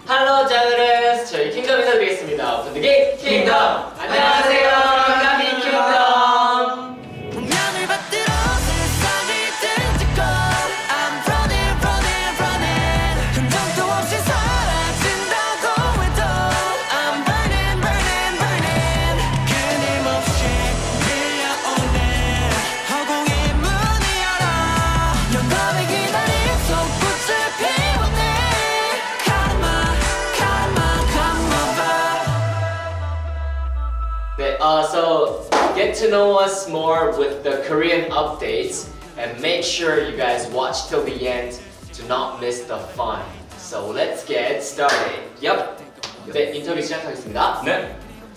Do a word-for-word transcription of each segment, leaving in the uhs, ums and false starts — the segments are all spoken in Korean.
할로 자그레스 저희 킹덤 인사드리겠습니다. 분들께 킹덤 안녕하세요. 까미 킹덤. Uh, so get to know us more with the Korean updates and make sure you guys watch till the end to not miss the fun. So let's get started. Yup. 네, 인터뷰 시작하겠습니다. 네.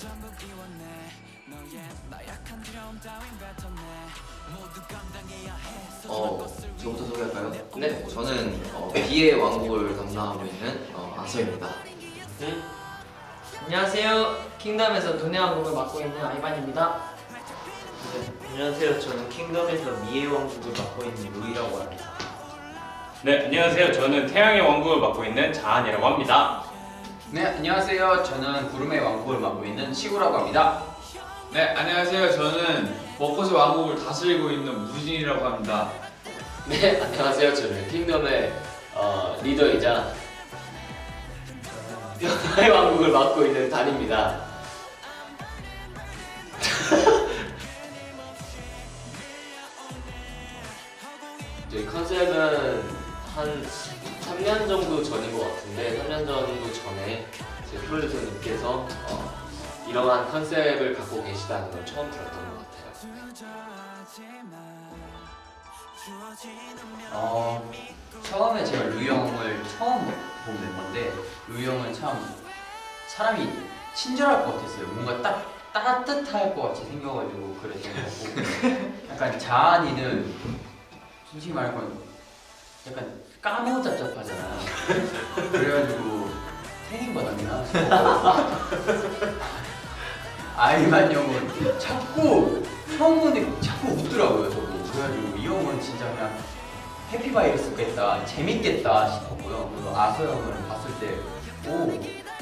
어, 저부터 소개할까요? 네. 저는 어, 비의 왕국을 담당하고 있는 어, 아서입니다. 음. 안녕하세요. 킹덤에서 눈의 왕국을 맡고 있는 아이반입니다. 네, 안녕하세요. 저는 킹덤에서 미의 왕국을 맡고 있는 루이라고 합니다. 네, 안녕하세요. 저는 태양의 왕국을 맡고 있는 자한이라고 합니다. 네, 안녕하세요. 저는 구름의 왕국을 맡고 있는 시우라고 합니다. 네, 안녕하세요. 저는 벚꽃의 왕국을 다스리고 있는 무진이라고 합니다. 네, 안녕하세요. 저는 킹덤의 어, 리더이자 변화의 왕국을 맡고 있는 단입니다. 저희 컨셉은 한 삼 년 정도 전인 것 같은데 삼 년 정도 전에 제 프로듀서님께서 어, 이러한 컨셉을 갖고 계시다는 걸 처음 들었던 것 같아요. 어, 처음에 제가 루이 형을 처음 본 멤버인데 루이 형은 참 사람이 친절할 것 같았어요. 뭔가 딱 따뜻할 것 같이 생겨가지고 그랬던 거고 약간 자한이는 솔직히 말하면 약간 까무잡잡하잖아. 그래가지고 태닝 받았나 싶어. 아이만 형은 자꾸 처음 보는데 자꾸 웃더라고요. 저도 그래가지고 이 형은 진짜 그냥 해피바이러스겠다, 재밌겠다 싶었고요. 그리고 아서 형을 봤을 때 오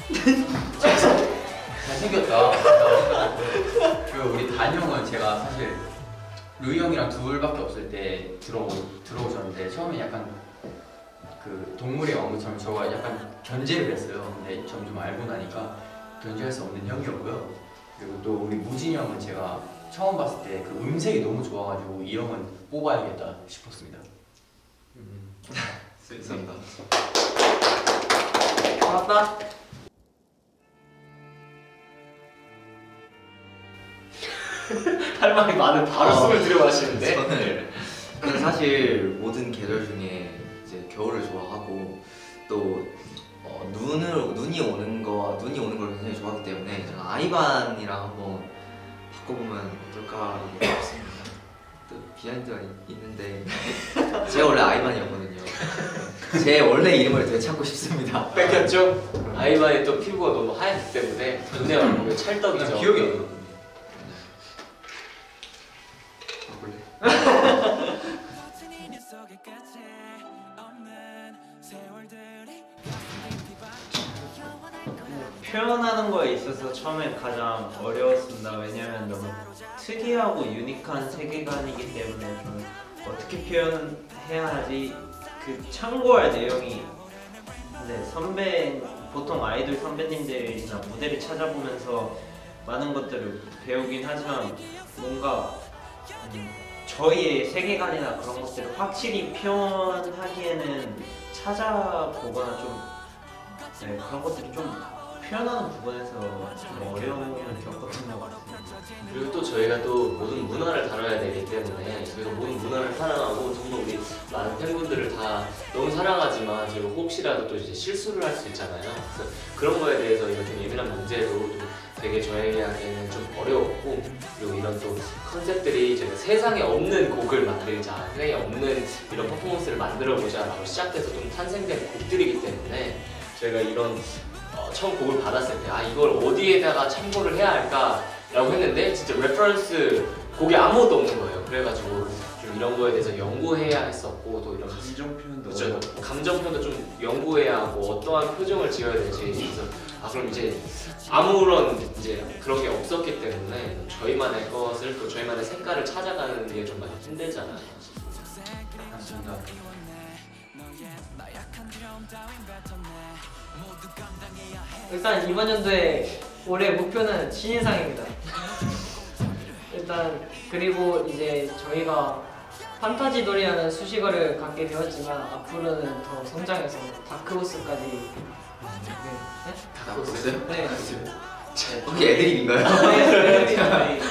잘생겼다. 그리고 우리 단 형은 제가 사실 루이 형이랑 둘밖에 없을 때 들어 들어오셨는데 처음에 약간 그 동물의 왕국처럼 저가 약간 견제를 했어요. 근데 점점 알고 나니까 견제할 수 없는 형이었고요. 그리고 또 우리 무진이 형은 제가 처음 봤을 때 그 음색이 너무 좋아가지고 이 형은 뽑아야겠다 싶었습니다. 음, 감사합니다. 고맙다. 할 말이 많은 바로 숨을 들여마시는데. 저는 저는 사실 모든 계절 중에 이제 겨울을 좋아하고 또 어, 눈을 눈이 오는 거 눈이 오는 걸 굉장히 좋아하기 때문에 저는 아이반이랑 한번 바꿔보면 어떨까 싶습니다. 또 비하인드가 있, 있는데 제가 원래 아이반이었거든요. 제 원래 이름을 되찾고 싶습니다. 뺏겼죠? 아이반이 또 피부가 너무 하얗기 때문에 눈에 왕국의 찰떡이죠. 기억이 안 나. 표현하는 거에 있어서 처음에 가장 어려웠습니다. 왜냐면 너무 특이하고 유니크한 세계관이기 때문에 좀 어떻게 표현해야 하지 그 참고할 내용이 네, 선배 보통 아이돌 선배님들이나 무대를 찾아보면서 많은 것들을 배우긴 하지만 뭔가 음, 저희의 세계관이나 그런 것들을 확실히 표현하기에는 찾아보거나 좀 네, 그런 것들이 좀 표현하는 부분에서 좀 어려움을 겪었던 것 같습니다. 그리고 또 저희가 또 모든 문화를 다뤄야 되기 때문에 저희가 모든 문화를 사랑하고 정말 우리 많은 팬분들을 다 너무 사랑하지만 저희가 혹시라도 또 이제 실수를 할 수 있잖아요. 그래서 그런 거에 대해서 이런 좀 예민한 문제도 좀 되게 저희에게는 좀 어려웠고 그리고 이런 또 컨셉들이 저희가 세상에 없는 곡을 만들자, 세상에 없는 이런 퍼포먼스를 만들어보자 라고 시작돼서 좀 탄생된 곡들이기 때문에 저희가 이런 어, 처음 곡을 받았을 때 아 이걸 어디에다가 참고를 해야 할까 라고 했는데 진짜 레퍼런스 곡이 아무것도 없는 거예요. 그래가지고 좀 좀 이런 거에 대해서 연구해야 했었고 또 이런 감정 표현도 그렇죠. 감정 표현도 좀 연구해야 하고 어떠한 표정을 지어야 될지 그래서 아 그럼 이제 아무런 이제 그런 게 없었기 때문에 저희만의 것을 또 저희만의 색깔을 찾아가는 게 좀 많이 힘들잖아요. 맞습니다. 일단 이번 연도에 올해 목표는 신인상입니다. 일단 그리고 이제 저희가 판타지 놀이라는 수식어를 갖게 되었지만 앞으로는 더 성장해서 다크호스까지 네? 다크호스요? 네. 혹시 애드립인가요? 네.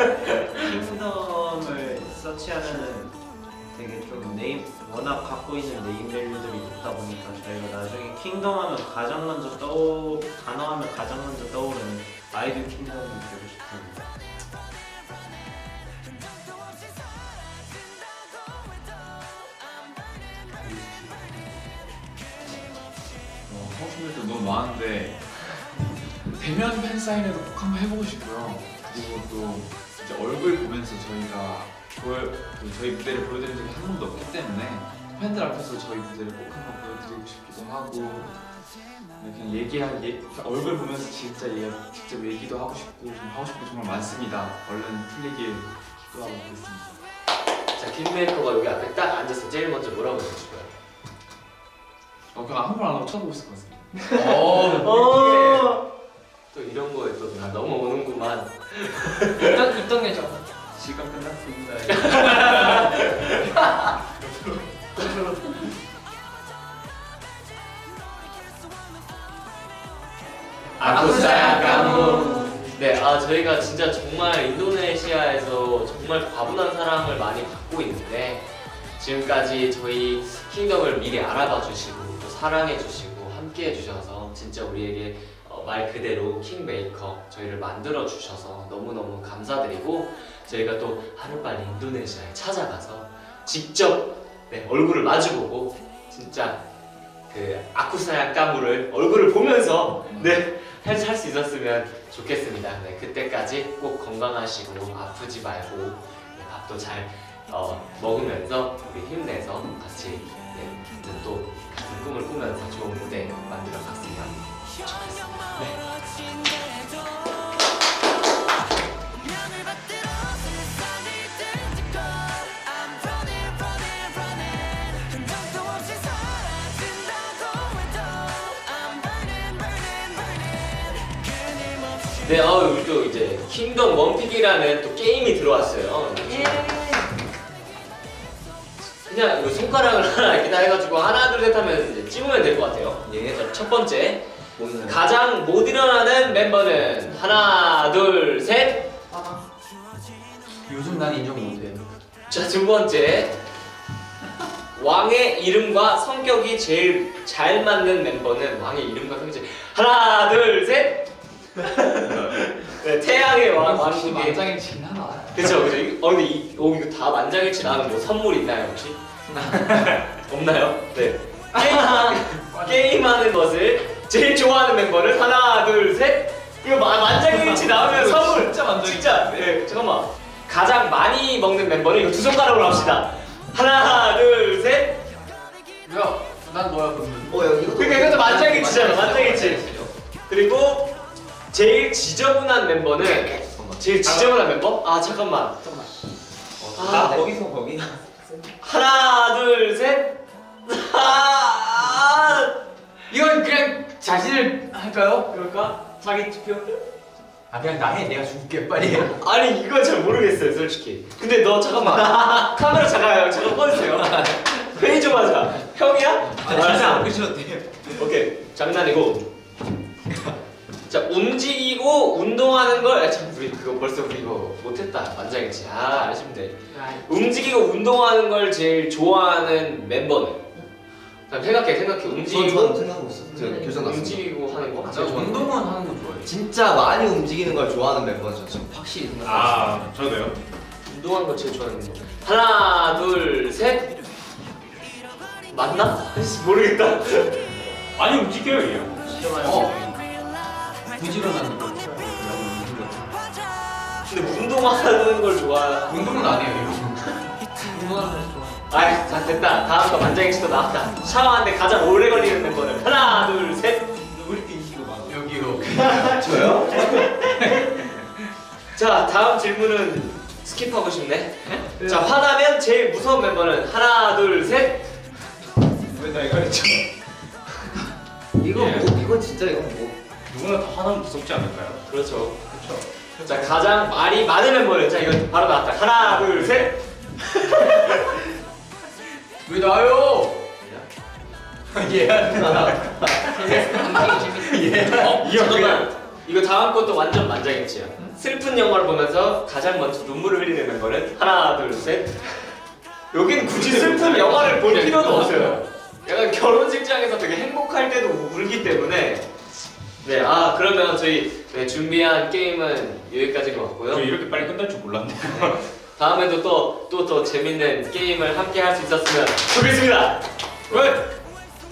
킹덤을 서치하면은 되게 좀 네임 워낙 갖고 있는 네임밸류들이 높다 보니까 저희가 나중에 킹덤 하면 가장 먼저 떠오 단어하면 가장 먼저 떠오르는 아이돌 킹덤이 되고 싶습니다. 어, 하고 싶은 것도 너무 많은데 대면 팬 사인회도 꼭 한번 해보고 싶고요. 그리고 또 진짜 얼굴 보면서 저희가 보여, 그 저희 무대를 보여드린 적이 한 번도 없기 때문에 팬들 앞에서 저희 무대를 꼭 한번 보여드리고 싶기도 하고 그냥 얘기할 예, 얼굴 보면서 진짜 얘 직접 얘기도 하고 싶고 좀 하고 싶은 게 정말 많습니다. 얼른 풀리길 기도하고 있습니다. 자 킹메이커가 여기 앞에 딱 앉아서 제일 먼저 뭐라고 하고 싶어요? 어, 그냥 아무 말 안 하고 쳐다보고 있을 것 같습니다. 어, 또 이런 거에 또 다 넘어오는구만. 입덕 입덕여죠. 시간 끝났습니다. 아쿠사야 까무. 네, 아 저희가 진짜 정말 인도네시아에서 정말 과분한 사랑을 많이 받고 있는데 지금까지 저희 킹덤을 미리 알아봐 주시고 또 사랑해 주시고 함께 해 주셔서 진짜 우리에게 어, 말 그대로 킹메이커 저희를 만들어 주셔서 너무너무 감사드리고 저희가 또 하루빨리 인도네시아에 찾아가서 직접 네, 얼굴을 마주보고 진짜 그 아쿠사야 까무를 얼굴을 보면서 네 할 수 있었으면 좋겠습니다. 네, 그때까지 꼭 건강하시고 아프지 말고 네, 밥도 잘 어, 먹으면서 우리 힘내서 같이 네, 또 같은 꿈을 꾸면서 좋은 무대 만들어 갔으면 좋겠습니다. 네. 네, 어, 우리 또 이제 킹덤 원픽이라는 또 게임이 들어왔어요. 예. 그냥 이거 손가락을 하나 이렇게 다 해가지고 하나 둘 셋 하면 이제 찍으면 될 것 같아요. 예, 자, 첫 번째 가장 못 일어나는 멤버는 하나 둘 셋. 요즘 난 인정 못해. 자, 두 번째 왕의 이름과 성격이 제일 잘 맞는 멤버는 왕의 이름과 성격이 제일 하나 둘 셋. 네, 태양의 왕 왕국이 만장일치긴 하나. 그쵸 그쵸. 이- 어 근데 이, 어, 이거 다 만장일치 나는 뭐 선물 있나요 혹시? 없나요? 네. 게임, 게임하는 것을 제일 좋아하는 멤버는 하나 둘 셋. 이거 마, 만장일치 나오면 이거 선물. 진짜 만장일치. 진짜. 네 잠깐만. 가장 많이 먹는 멤버는 이거 두 손가락으로 합시다. 하나 둘 셋. 야, 난 너야 그러면. 어, 야, 이것도 그러니까 이것도 만장일치잖아. 만장일치. 그리고 제일 지저분한 멤버는 제일 지저분한 멤버? 아 잠깐만. 잠깐만. 아, 나 거기서 거기. 하나 둘 셋. 아, 이건 그냥 자신을 할까요? 그럴까? 자기 투표. 아 그냥 나 해. 내가 줄게 빨리 해. 아니 이거 잘 모르겠어요 솔직히. 근데 너 잠깐만 카메라 잠깐 잠깐 꺼주세요. 회의 좀 하자. 형이야? 알았어. 그러셔도 돼요. 오케이 장난이고. 자 움직이고 운동하는 걸. 아, 참 우리 그거 벌써 우리 이거 못했다. 만장일치. 아 아쉽네. 움직이고 운동하는 걸 제일 좋아하는 멤버는? 자, 생각해 생각해. 저는 움직이고 생각하고 있어. 저 교정 갔습니다. 움직이고 하는 거. 저 운동은 하는 거 좋아해. 진짜 많이 움직이는 걸 좋아하는 멤버는 저 지금 확실히 생각하고 아, 저도요. 운동하는 거 제일 좋아하는 멤버. 하나 둘 셋. 맞나? 모르겠다. 많이 움직여요, 얘. 진짜 많이. 어. 부지런한 거. 근데 운동하는 걸 좋아. 운동은 안 해요. 이거. 주문하면서 좋아해. 아, 자 됐다. 다음 거 만장일치도 나왔다. 샤워하는데 가장 오래 걸리는 멤버는 하나, 둘, 셋. 여기요. 저요? 자, 다음 질문은 스킵하고 싶네. 자, 화나면 제일 무서운 멤버는 하나, 둘, 셋. 왜 나 이거 했죠? 이거 예. 뭐 이거 진짜 이거 뭐 누구나 다 화나면 무섭지 않을까요? 그렇죠. 자, 가장 말이 많은 멤버는 자 이거 바로 나왔다. 하나, 둘, 셋. 왜 나요? 어, 잠깐만. 이거 다음 것도 완전 만장일치야. 슬픈 영화를 보면서 가장 먼저 눈물을 흘리는 멤버는 하나, 둘, 셋. 여긴 굳이 슬픈 영화를 볼 필요도 없어요. 약간 결혼식장에서 되게 행복할 때도 울기 때문에. 네, 아 그러면 저희 네, 준비한 게임은 여기까지인 것 같고요. 저 이렇게 빨리 끝날 줄 몰랐네. 다음에도 또 또 더 재밌는 게임을 함께 할 수 있었으면 좋겠습니다. Good.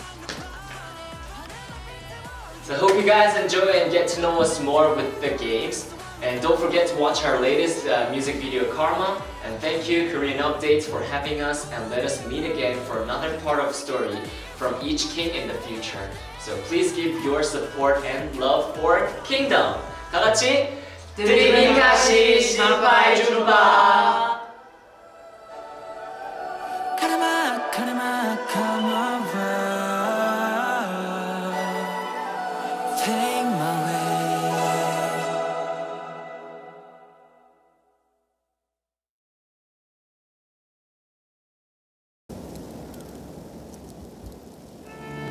So hope you guys enjoy and get to know us more with the games. And don't forget to watch our latest uh, music video Karma. And thank you Korean Updates for having us, and let us meet again for another part of story from each king in the future. So please give your support and love for Kingdom. 다 같이 드리밍 가시 샴파이 줌바.